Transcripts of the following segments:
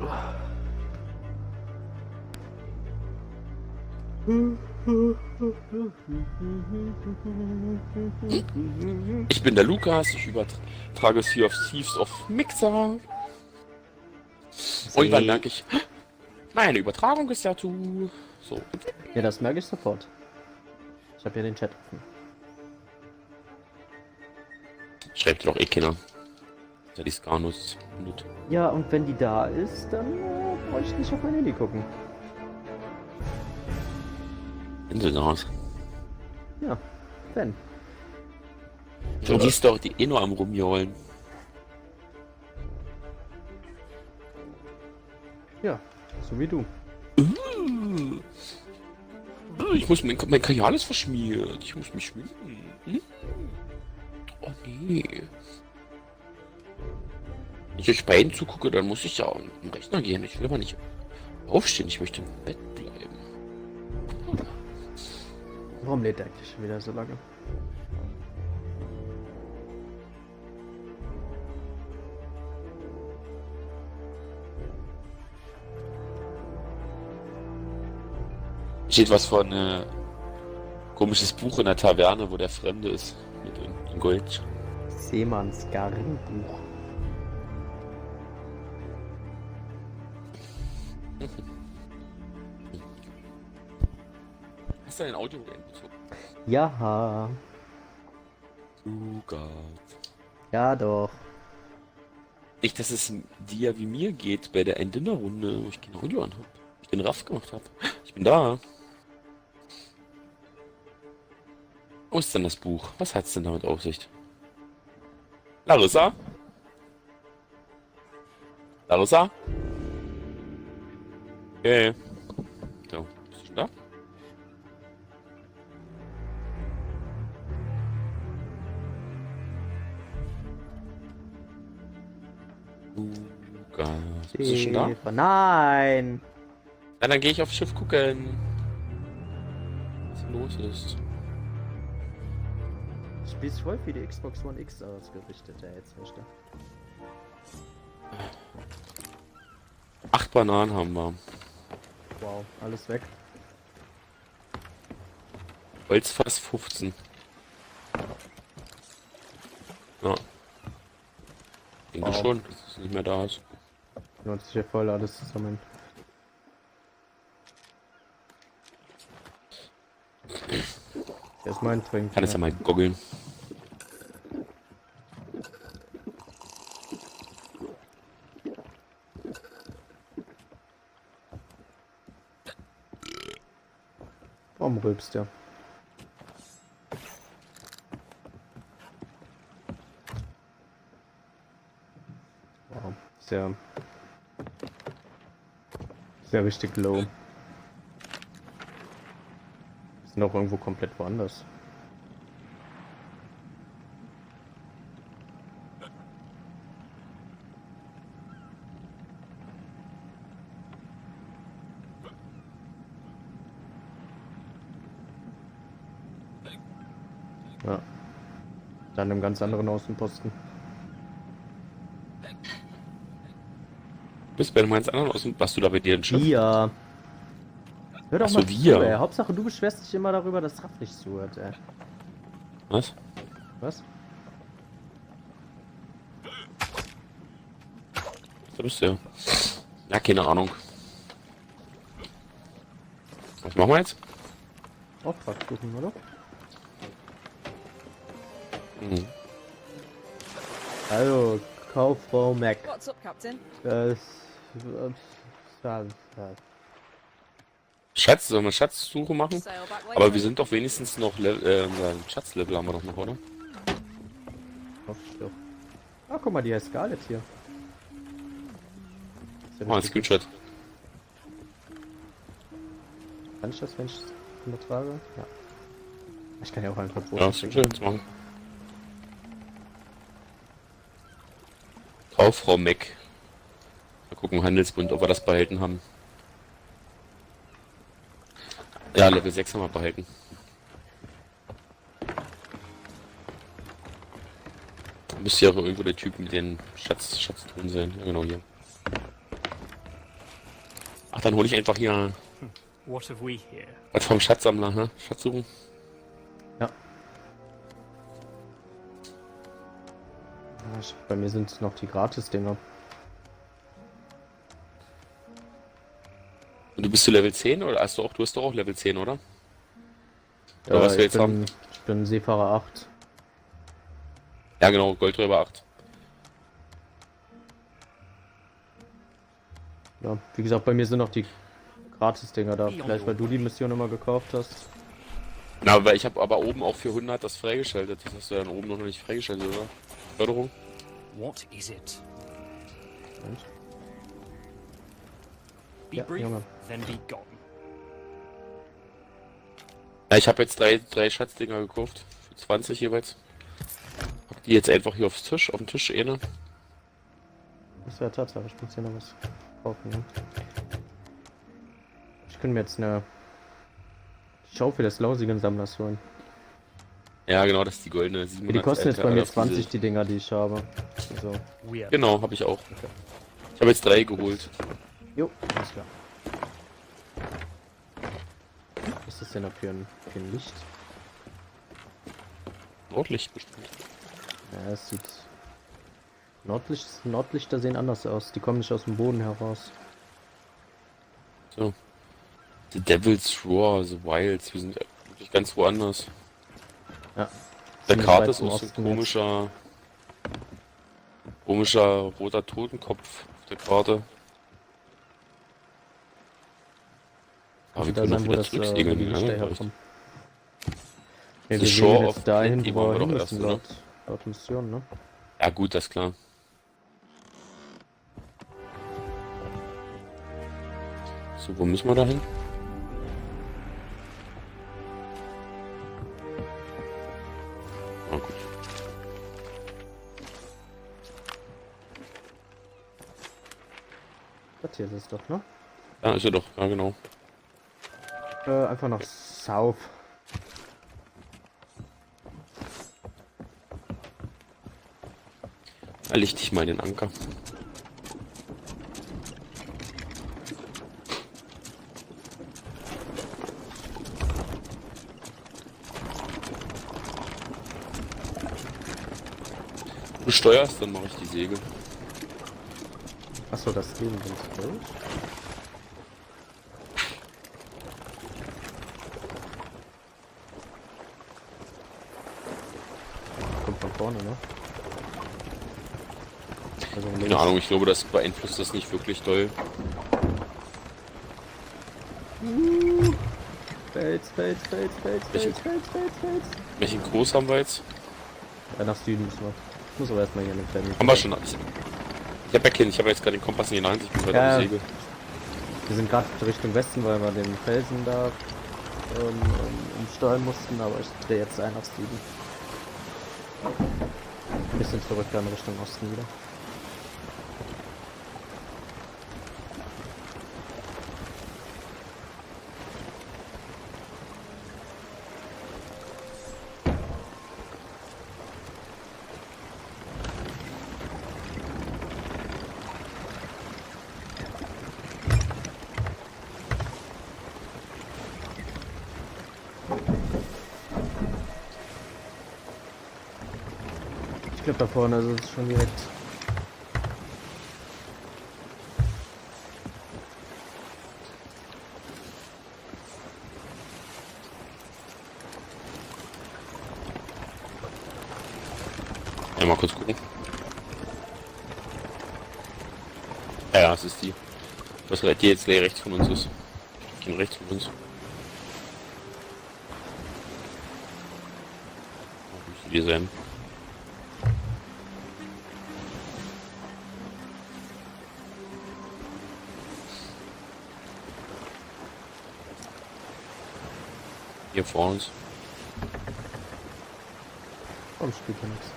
Ich bin der Lukas, ich übertrage Sea of Thieves auf Mixer. Und dann merke ich, meine Übertragung ist ja zu... So. Ja, das merke ich sofort. Ich habe ja den Chat offen. Schreibt doch eh keiner. Ja, die Scanus. Ja, und wenn die da ist, dann brauche ich nicht auf mein Handy gucken. Insel aus. Ja, wenn. Du siehst doch die eh nur am Rumjollen. Ja, so wie du. Ich muss mein Kajal ist verschmiert. Ich muss mich schminken. Oh nee. Wenn ich euch beiden zugucke, dann muss ich ja am Rechner gehen. Ich will aber nicht aufstehen. Ich möchte im Bett bleiben. Warum lädt der eigentlich schon wieder so lange? Steht was von komisches Buch in der Taverne, wo der Fremde ist. Mit in Gold. Seemanns Garnbuch. Hast du dein Auto einbezogen? Ja. Lukas. Ja, doch. Nicht, dass es dir wie mir geht bei der Ein-Dinner-Runde, wo ich kein Audio anhab. Ich den Raff gemacht habe. Ich bin da. Wo ist denn das Buch? Was hat's denn damit auf sich? Larissa? Larissa? Okay. So, bist du schon da? Lukas, bist du schon da? Nein! Ja, dann gehe ich aufs Schiff gucken. Was hier los ist. Spielst voll wie die Xbox One X ausgerichtet, ja, jetzt nicht. 8 Bananen haben wir. Wow, alles weg. Holz fast 15. Ja. Ich denke schon, dass es nicht mehr da ist. Lohnt sich hier voll alles zusammen. Erstmal ein Trinken. Kann es ja mal goggeln. Warum rülpst der? Wow, sehr richtig low. Wir sind auch irgendwo komplett woanders. Ja. Dann im ganz anderen Außenposten. Bist bei dem ganz anderen aus dem... Warst du da bei dir im Schiff? Ja. Hör doch Ach so, mal wir. zu, ey. Hauptsache du beschwerst dich immer darüber, dass Raff nicht zuhört, ey. Was? Was? Da bist du ja. Ja, keine Ahnung. Was machen wir jetzt? Auftragsuchen, oder? Mhm. Also, Kauffrau Mac. What's up, Captain? Schatz, sollen wir Schatzsuche machen? Sail back later. Aber wir sind doch wenigstens noch... Schatzlevel haben wir doch noch, oder? Hoffe ich doch. Ah, guck mal, die heißt Scarlet hier. Ist ja Oh, ein richtig. Screenshot. Kann ich das, wenn ich es übertrage? Ja. Ich kann ja auch einfach Ja, Screenshots machen. Kauffrau Mac. Mal gucken, Handelsbund, ob wir das behalten haben. Ja, Level 6 haben wir behalten. Müsste ja auch irgendwo der Typ mit den Schatztruhen sein. Ja, genau hier. dann hole ich einfach hier What have we here? was vom Schatzsammler, ne? Schatz suchen. Ja. Bei mir sind es noch die Gratis-Dinger. Und du bist zu Level 10 oder hast du hast doch auch Level 10, oder? Oder was wir ich jetzt haben? Ich bin Seefahrer 8. Ja genau, Goldräuber 8. Ja, wie gesagt, bei mir sind noch die Gratis-Dinger da. Vielleicht, weil du die Mission immer gekauft hast. Na, aber ich habe aber oben auch für 100 das freigeschaltet. Das hast du ja dann oben noch nicht freigeschaltet, oder? Förderung? What is it? Und? Be Ja, brief, Junge. then be gone. Ja, ich habe jetzt drei Schatzdinger gekauft. Für 20 jeweils. Hab die jetzt einfach hier auf den Tisch, eine. Das wäre Tatsache, ich muss hier noch was kaufen. Ne? Ich könnte mir jetzt eine Schaufel des lausigen Sammlers holen. Ja, genau, das ist die goldene. Ja, die kosten jetzt bei mir 20, diese. die Dinger, die ich habe. Also, We are Genau, habe ich auch. Ich habe jetzt 3 geholt. jo, alles klar. Was ist das denn da für ein Licht? Nordlicht bestimmt. Ja, es sieht... Nordlichter sehen anders aus. Die kommen nicht aus dem Boden heraus. So. The Devil's Roar, The Wilds. Wir sind wirklich ganz woanders. Ja. Der Ziemlich Karte weit ist im auch so ein Osten komischer roter Totenkopf auf der Karte. Aber wir Da können sein, auch wo wieder das zurücksegeln. die Lichter Ne? herkommen. Ja, The wir Shore gehen of jetzt dahin, Plenty wo waren wir wir hin doch müssen, erst, ne? laut Mission, ne? Ja gut, das ist klar. So, wo müssen wir da hin? Ah, gut. Das hier ist es doch, ne? Ja, ist er doch. Ja, genau. Einfach nach South. Da lichte ich mal den Anker. Du steuerst, dann mache ich die Segel. Achso, das Leben sind durch. Kommt von vorne, ne? Also Keine Ahnung, ich glaube, das beeinflusst das nicht wirklich doll. Fels. Welchen Kurs haben wir jetzt? Ja, nach Süden müssen wir. Ich muss aber erstmal hier in den Fan. Haben wir schon. Ich habe jetzt gerade den Kompass nicht in der Hand, ich bin gerade Ja. am Segel. Wir sind gerade Richtung Westen, weil wir den Felsen da umsteuern mussten, aber ich drehe jetzt ein auf Süden. Ein bisschen zurück dann Richtung Osten wieder. Ich glaube da vorne ist es schon direkt. Ja, mal kurz gucken. Ja, es ist die. Was die jetzt rechts von uns ist. Die gehen rechts von uns. Wo müssen die sein? Hier vor uns. Komm, spielt ja nichts.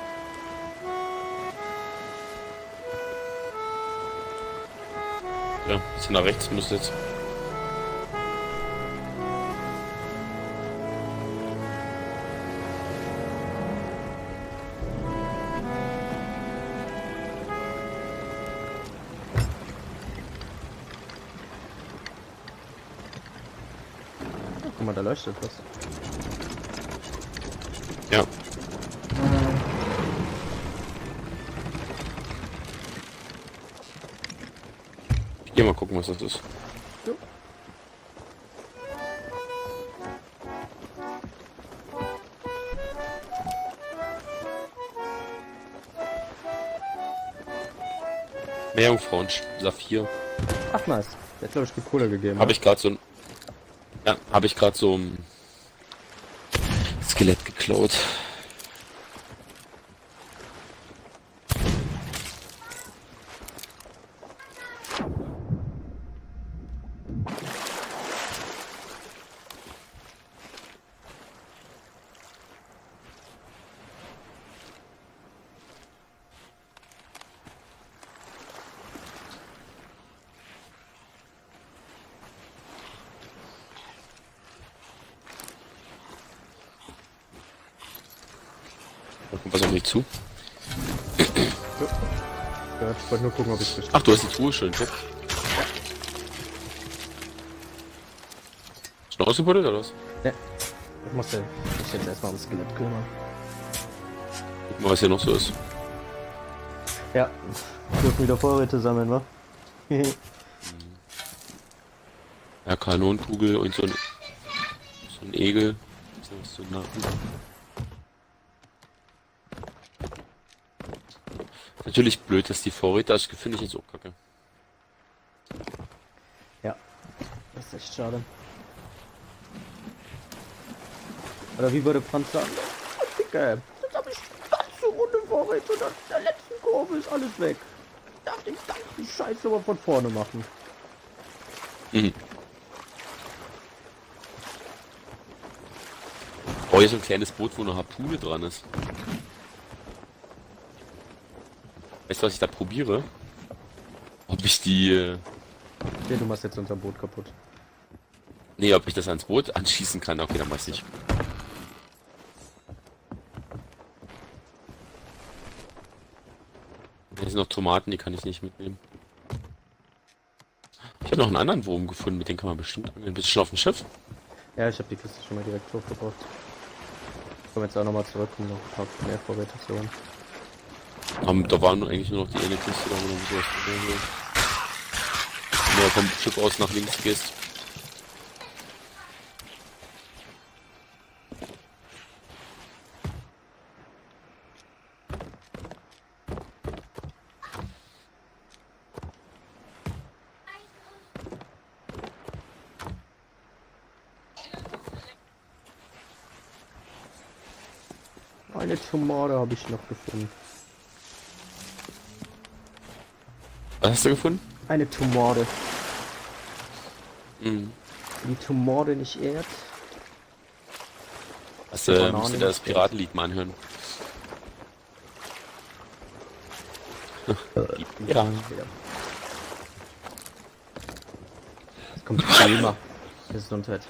Ja, bisschen nach rechts müsste jetzt. mal, da leuchtet was. Ja. Ich geh mal gucken, was das ist. Jo. Meerjungfrauen, Saphir. Ach nice. Der hat glaube ich gut Kohle gegeben. Habe ich gerade so ein... Ja, habe ich gerade so ein Skelett geklaut. Da kommt was auf mich zu. Ja, ich wollte nur gucken, ob ich es Ach, du hast die Truhe schön, top. Schon ausgebuddelt oder was? Ja. Ich muss mich jetzt erstmal ums Skelett kümmern. Guck mal, was hier noch so ist. Ja. Wir dürfen wieder Vorräte sammeln, wa? Ja, Kanonenkugel und so ein Egel. So ein Nacken. Natürlich blöd, dass die Vorräte, also finde ich jetzt auch kacke. Ja. Das ist echt schade. Oder wie würde Franz sagen? Dicke, jetzt habe ich ganze Runde Vorräte und an der letzten Kurve ist alles weg. Ich darf den ganzen Scheiß aber von vorne machen. Mhm. Oh, hier ist so ein kleines Boot, wo eine Harpune dran ist. Weißt du, was ich da probiere? Ob ich die... Okay, du machst jetzt unser Boot kaputt. Nee, ob ich das ans Boot anschießen kann. Okay, dann weiß ich. Hier sind noch Tomaten, die kann ich nicht mitnehmen. Ich habe noch einen anderen Wurm gefunden, mit dem kann man bestimmt angeln. Bist du schon auf dem Schiff? Ja, ich habe die Kiste schon mal direkt hochgebracht. Ich komme jetzt auch nochmal zurück, um noch ein paar mehr Vorräte zu holen. Da waren eigentlich nur noch die eine Kiste, da wo noch sowas drin ist. Wenn du vom Schiff aus nach links gehst. Eine Tomate habe ich noch gefunden. Was hast du gefunden? Eine Tomate. Mhm. Die Tomate nicht ehrt. Musst du dir das Piratenlied mal anhören? Ja. Es kommt Thema. Gesundheit.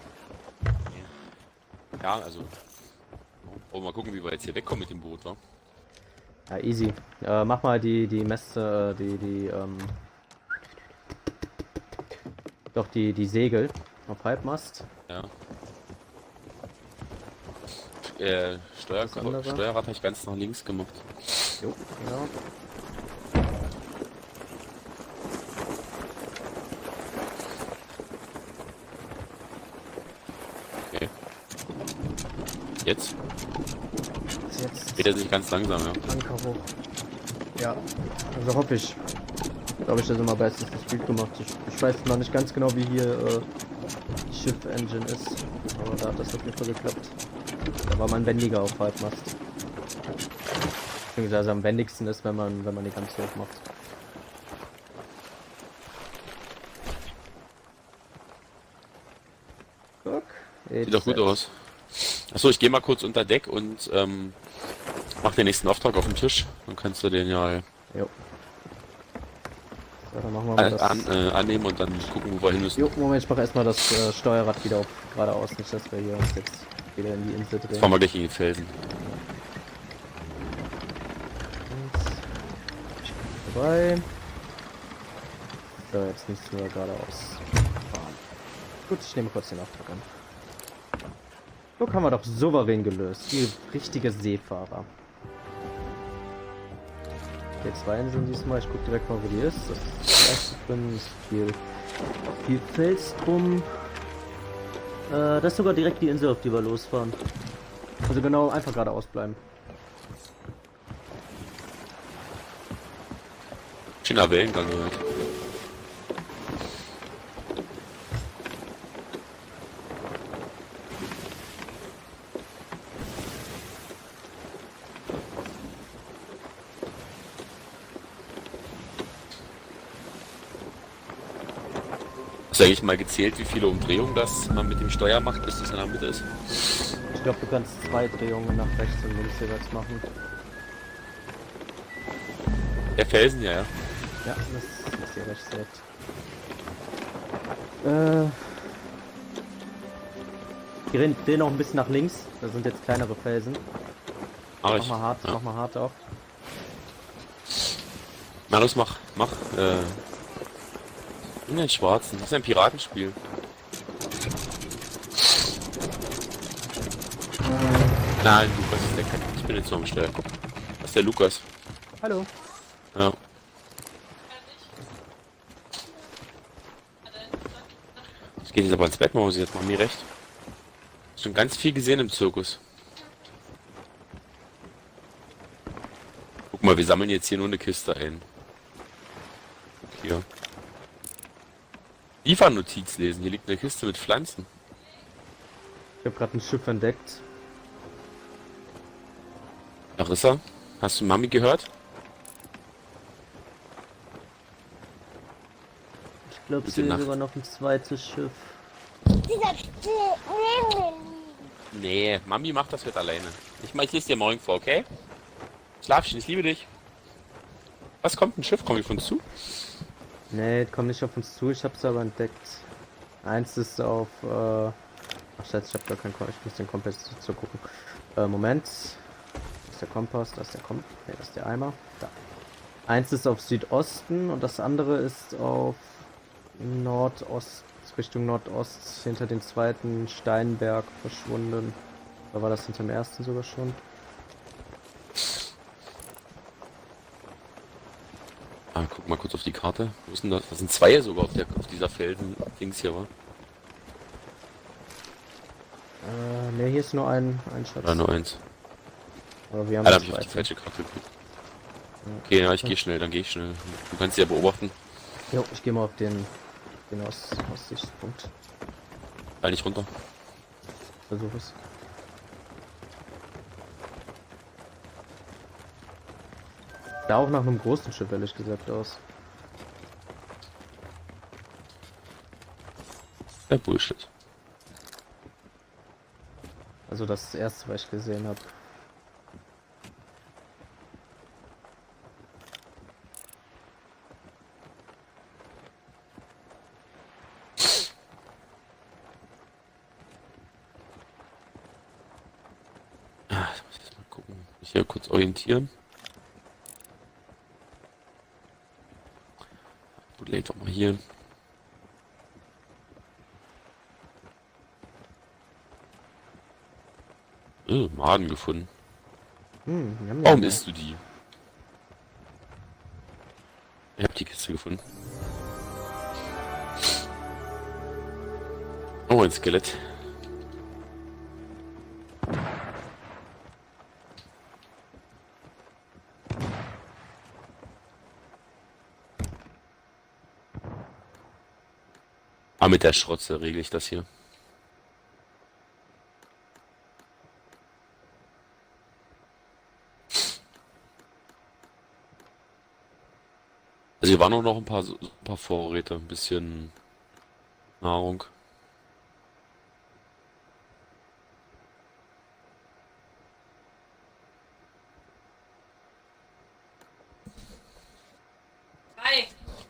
Ja, also. Oh, mal gucken, wie wir jetzt hier wegkommen mit dem Boot, wa? Ja, easy. Mach mal die Messe, doch die Segel auf Halbmast. Ja. Steuerrad habe ich ganz nach links gemacht. Jo, genau. Okay. Jetzt? Jetzt Geht er sich ganz langsam, ja. Anker hoch. Ja, also hoffe ich. Glaube ich, das immer bestens gespielt gemacht. Ich weiß noch nicht ganz genau, wie hier die Schiff-Engine ist. Aber da hat das auf jeden Fall geklappt. Da war man wendiger auf Halbmast. Beziehungsweise am wendigsten ist, wenn man die ganz hoch macht. Guck. Sieht doch gut aus. Achso, ich gehe mal kurz unter Deck und mach den nächsten Auftrag auf dem Tisch. Dann kannst du den ja Jo. So, dann machen wir mal das. annehmen und dann gucken, wo wir hin müssen. Jo, Moment, ich mache erstmal das Steuerrad wieder auf geradeaus, nicht dass wir hier uns jetzt wieder in die Insel drehen. Jetzt fahren wir gleich in die Felsen. Vorbei. So, jetzt müssen wir geradeaus fahren. Gut, ich nehme kurz den Auftrag an. Guck, haben wir doch souverän gelöst. Wie richtige Seefahrer. Okay, 2 Inseln diesmal. Ich guck direkt mal, wo die ist. Das erste drin ist viel Fels drum. Das ist sogar direkt die Insel, auf die wir losfahren. Also genau, einfach geradeaus bleiben. Schöner Wellengang gehört. Hast du eigentlich mal gezählt, wie viele Umdrehungen das man mit dem Steuer macht, bis das in der Mitte ist? Ich glaube, du kannst 2 Drehungen nach rechts und links jeweils machen. Der Felsen, ja, ja. Ja, das ist hier rechts direkt. Dreh noch ein bisschen nach links. Da sind jetzt kleinere Felsen. Mach mal hart, ja. mach mal hart auch. Na los, mach. In den Schwarzen. Das ist ein Piratenspiel. Nein, Lukas ist der Kack. Ich bin jetzt noch am Steuer. Das ist der Lukas. Hallo. Ja. Ich gehe jetzt aber ins Bett, Mausi, jetzt mal mir recht. Schon ganz viel gesehen im Zirkus. Guck mal, wir sammeln jetzt hier nur eine Kiste ein. Hier. Liefernotiz lesen. Hier liegt eine Kiste mit Pflanzen. Ich habe gerade ein Schiff entdeckt. Larissa, hast du Mami gehört? Ich glaube, Gute sie ist Nacht. sogar noch ein zweites Schiff. Dieser Stiel neben mir liegen. Nee, Mami macht das heute alleine. Ich lese dir morgen vor, okay? Schlafchen, ich liebe dich. Was kommt ein Schiff? Komm ich von zu? Nee, komm nicht auf uns zu, ich hab's aber entdeckt. Eins ist auf, ach scheiße, ich hab gar keinen Kompass, ich muss den Kompass zu gucken. Moment. Das ist der Kompass, das ist der Kompass, nee, das ist der Eimer. Da. Eins ist auf Südosten und das andere ist auf Nordost, Richtung Nordost, hinter den zweiten Steinberg verschwunden. Da war das hinter dem ersten sogar schon. Ah, guck mal kurz auf die Karte. Wo ist denn das? Das sind zwei sogar auf dieser Felsen-Dings hier, wa? Ne, hier ist nur ein Schatz. Oder nur eins. Aber wir haben Ah, da das hab ich auf die zweite. falsche Karte geguckt. Okay, ja, ich gehe schnell, dann gehe ich schnell. Du kannst sie ja beobachten. Jo, ich gehe mal auf den Aussichtspunkt. Fall nicht runter. Versuch es. Da auch nach einem großen Schiff, ehrlich gesagt, aus. Ja, Bullshit. Also das erste, was ich gesehen habe. Ah, jetzt muss ich jetzt mal gucken. Mich hier kurz orientieren. Gut, leg doch mal hier. Maden gefunden. Warum isst du die? Ich hab die Kiste gefunden. Oh, ein Skelett. Ah, mit der Schrotze regle ich das hier. Also hier waren auch noch ein paar Vorräte, ein bisschen Nahrung. Hi.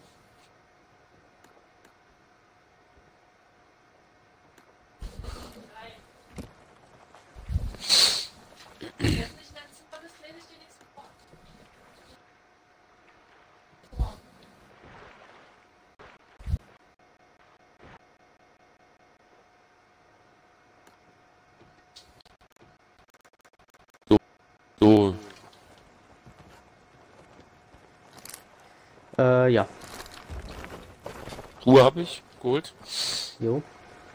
Jetzt nicht dein Zimmer, das lehne ich dir nichts vor. So, Ja. Ruhe habe ich geholt. Jo.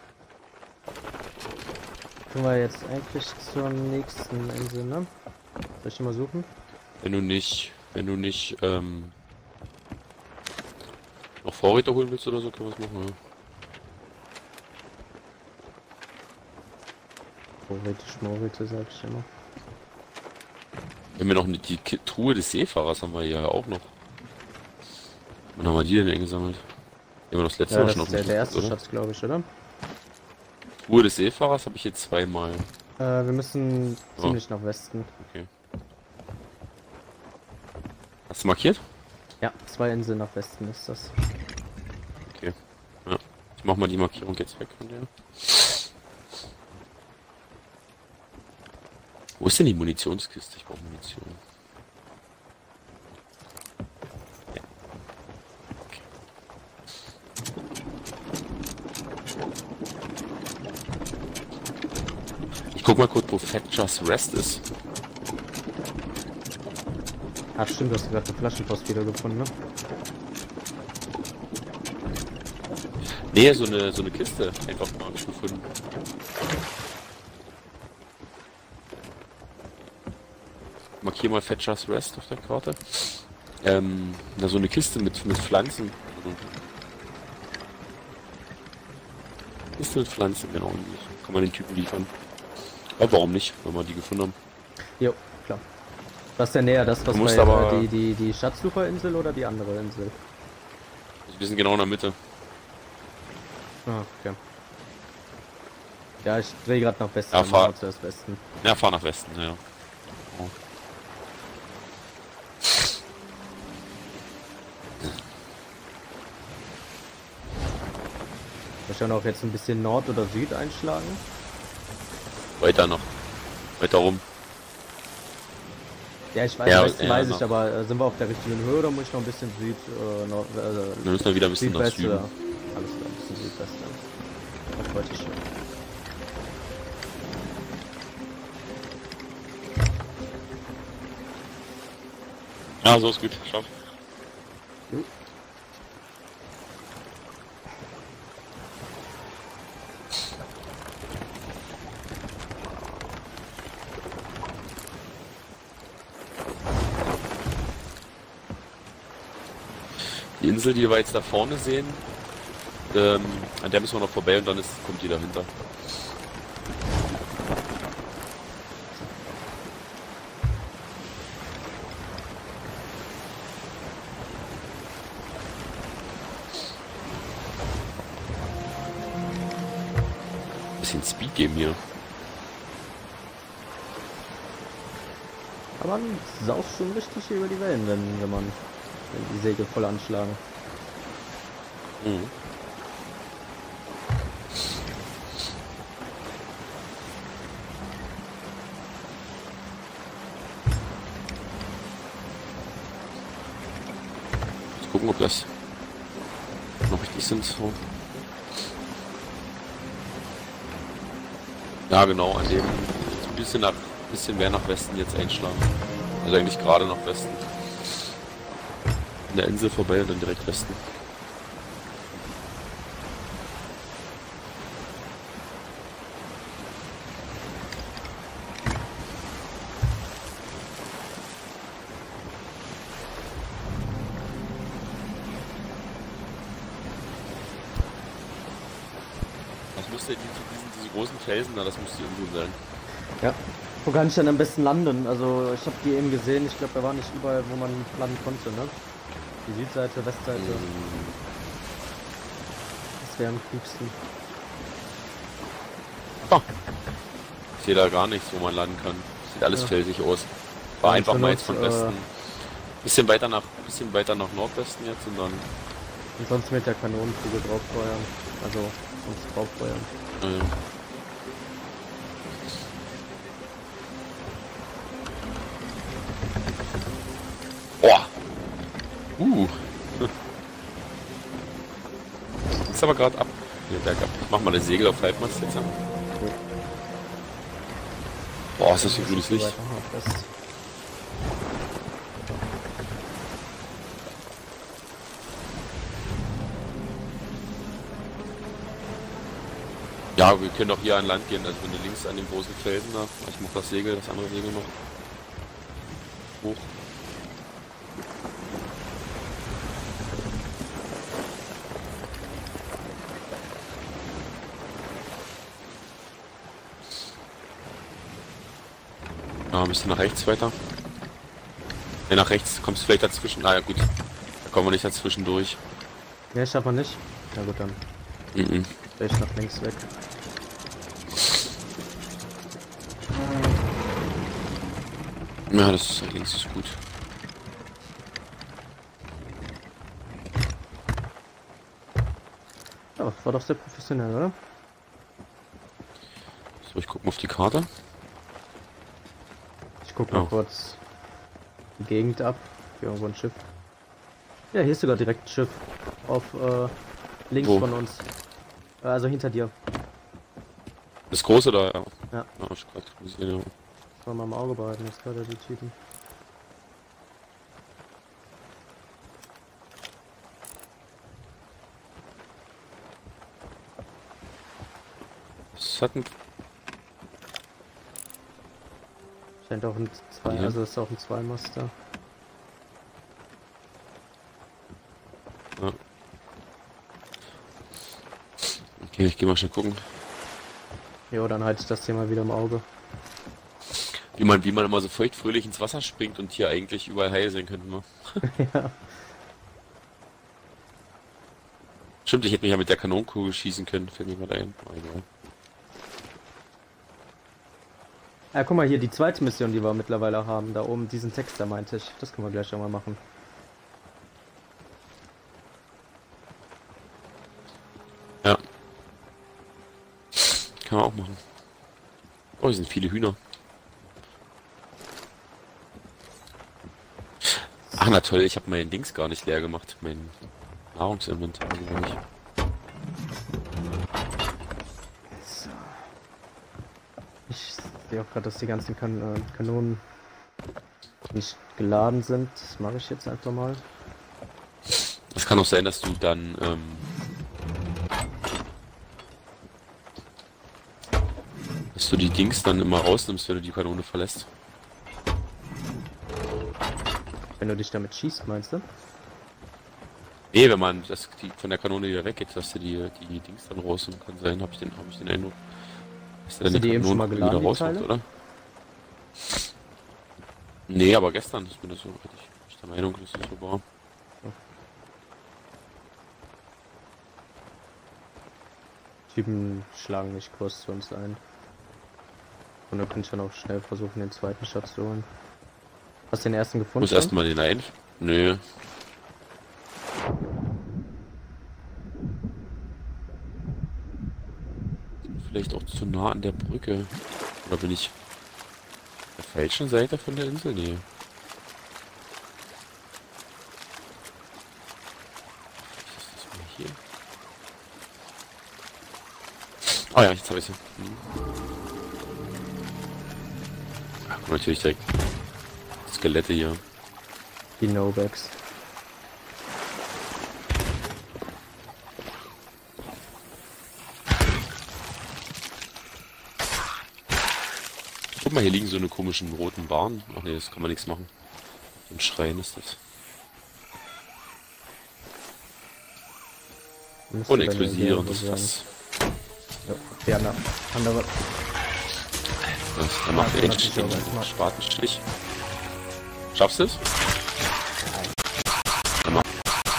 Können wir jetzt eigentlich zur nächsten Insel, ne? Soll ich die mal suchen? Wenn du nicht, noch Vorräte holen willst oder so, können wir es machen, ja. Vorräte, sag ich immer. Wir haben ja noch die Truhe des Seefahrers haben wir hier ja auch noch. Wann haben wir die denn eingesammelt? Die haben wir das letzte Ja, Mal das schon ist der erste oder? Schatz, glaube ich, oder? Truhe des Seefahrers habe ich hier zweimal. Wir müssen Oh. ziemlich nach Westen. Okay. Hast du markiert? Ja, 2 Inseln nach Westen ist das. Okay. Ja. Ich mach mal die Markierung jetzt weg von der. Wo ist denn die Munitionskiste? Ich brauche Munition. Ja. Okay. Ich guck mal kurz, wo Fat Just Rest ist. Ach stimmt, du hast gerade eine Flaschenpost wieder gefunden, ne? Nee, so eine Kiste einfach mal gefunden. Markier mal Fat Just Rest auf der Karte. Da so eine Kiste mit Pflanzen. Kiste mit Pflanzen, genau. Kann man den Typen liefern. Aber warum nicht, wenn wir die gefunden haben? Jo, klar. Was ist denn näher, das was Du musst bei aber- die Schatzsucherinsel oder die andere Insel? Also wir sind genau in der Mitte. Ah, okay. Ja, ich drehe gerade nach Westen, Ja, dann fahr- machen wir zuerst Westen. Ja, fahr nach Westen, ja. Oh. Wahrscheinlich auch jetzt ein bisschen Nord oder Süd einschlagen. Weiter noch. Weiter rum. Ja, ich weiß, Ja, Westen ja, weiß ich, noch. aber sind wir auf der richtigen Höhe oder muss ich noch ein bisschen Süd, Nord, Dann müssen wir wieder ein bisschen nach Südwest Süden. oder? Alles klar, ein bisschen Südwest dann. Das wollte ich schon. Ja, so ist gut. Schaff. Jo. Die Insel, die wir jetzt da vorne sehen, an der müssen wir noch vorbei und dann kommt die dahinter. Bisschen Speed geben hier. Aber man saust schon richtig hier über die Wellen, wenn die Segel voll anschlagen. Mhm. Jetzt gucken, ob das noch richtig sind. So. Ja, genau, an dem ein bisschen mehr nach Westen jetzt einschlagen. Also eigentlich gerade nach Westen. An der Insel vorbei und dann direkt Westen. Das müsste diese großen Felsen da, das müsste die Insel sein. Ja. Wo kann ich denn am besten landen? Also ich habe die eben gesehen, ich glaube da war nicht überall, wo man landen konnte, ne? Die Südseite, Westseite. Das wäre am klügsten. Oh. Ich sehe da gar nichts, wo man landen kann. Sieht alles Ja. felsig aus. War Ja, einfach zur mal Not, jetzt von Westen. Bisschen weiter nach Nordwesten jetzt und dann. Und sonst mit der Kanonenkugel drauffeuern. Also uns drauffeuern. Boah! Ist aber gerade ab. Hier, bergab. Ich mach mal das Segel auf Halbmast jetzt an. Boah, ist das hier grünes Licht. Weiter nach West. Ja, wir können auch hier an Land gehen, also wenn du links an den großen Felsen da, ich mach das Segel, das andere Segel noch hoch. Ja, ein bisschen nach rechts weiter. Ja, nach rechts kommst du vielleicht dazwischen. Ah ja gut, da kommen wir nicht dazwischen durch. Ne, schafft man nicht. Na gut, dann Mhm. drehe ich nach links weg. Ja, das ist links ist gut. Ja, war doch sehr professionell, oder? So, ich guck mal auf die Karte. Ich guck mal Oh. kurz die Gegend ab. Hier irgendwo ein Schiff. Ja, hier ist sogar direkt ein Schiff. Auf links Wo? von uns. Also hinter dir. Das große da, ja. Ja. Ja, ich grad gesehen, ja. Soll man im Auge behalten, jetzt gerade die Typen. Das hat ein... Scheint auch ein zwei, Ja. also ist auch ein Zweimaster. Ja. Okay, ich geh mal schnell gucken. Jo, dann halte ich das Thema wieder im Auge. Wie man immer so feuchtfröhlich ins Wasser springt und hier eigentlich überall heil sein könnte, ne? Ja. Stimmt, ich hätte mich ja mit der Kanonenkugel schießen können, fällt mir gerade ein. Oh, egal. Ja, guck mal hier, die zweite Mission, die wir mittlerweile haben, da oben, diesen Text, da meinte ich. Das können wir gleich auch mal machen. Ja. Kann man auch machen. Oh, hier sind viele Hühner. Ach na toll, ich habe mein Dings gar nicht leer gemacht. Mein Nahrungsinventar gar nicht. So. Ich sehe auch gerade, dass die ganzen Kanonen nicht geladen sind. Das mache ich jetzt einfach mal. Es kann auch sein, dass du dann dass du die Dings dann immer rausnimmst, wenn du die Kanone verlässt. Wenn du dich damit schießt, meinst du? Nee, wenn man von der Kanone wieder weggeht, dass du die Dings dann rausnehmen kann sein, habe ich den Eindruck. Dass Hast du die eben schon mal geladen, die rausmacht, Teile? oder? Nee, aber gestern ist mir das so, hatte ich der Meinung, dass das so war. Typen schlagen nicht kurz zu uns ein. Und du kannst dann auch schnell versuchen, den zweiten Shot zu holen. Hast du den ersten gefunden? Muss erstmal den ein. Nö. Vielleicht auch zu nah an der Brücke. Oder bin ich auf der falschen Seite von der Insel? Nee. Was ist das mal hier? Oh ja, jetzt habe ich sie. Ach, natürlich direkt Skelette hier. Die No-Backs. Guck mal, hier liegen so eine komischen roten Bahnen. Ach nee, das kann man nichts machen. So ein Schrein ist das. Müsste Und dann explosieren, irgendwo das sein. ist das. Ja, andere. Da macht Ja, er echt das ist einen aber- Spatenstich. Schaffst du es? Dann mach.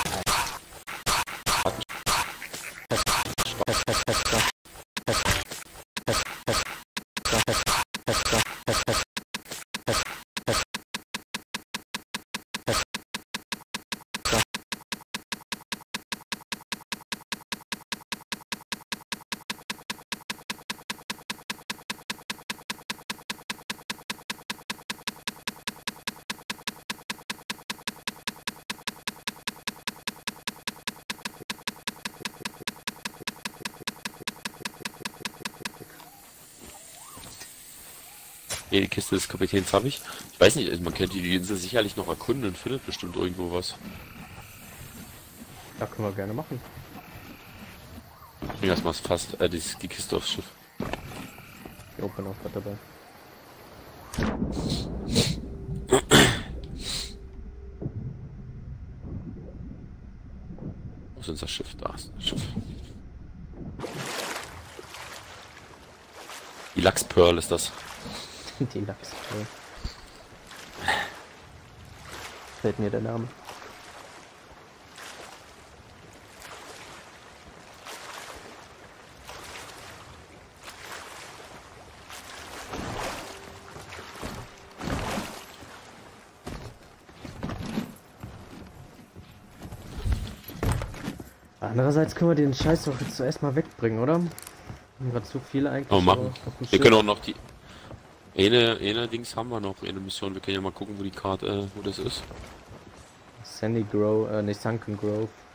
Hier, die Kiste des Kapitäns habe ich. Ich weiß nicht, also man könnte die Insel sicherlich noch erkunden und findet bestimmt irgendwo was. Ja, können wir gerne machen. Ich bring erstmal fast die Kiste aufs Schiff. Ich bin auch gerade dabei. Wo ist unser Schiff? Da ist das Schiff. Die Lachspearl ist das. Die Lachs. Fällt mir der Name. Andererseits können wir den Scheiß doch jetzt zuerst mal wegbringen, oder? Haben gerade zu viele eigentlich. Oh, machen. auf dem Wir Schiff. können auch noch die... Eine Dings haben wir noch, eine Mission. Wir können ja mal gucken, wo die Karte, wo das ist. Sandy Grove, nicht Sunken Grove.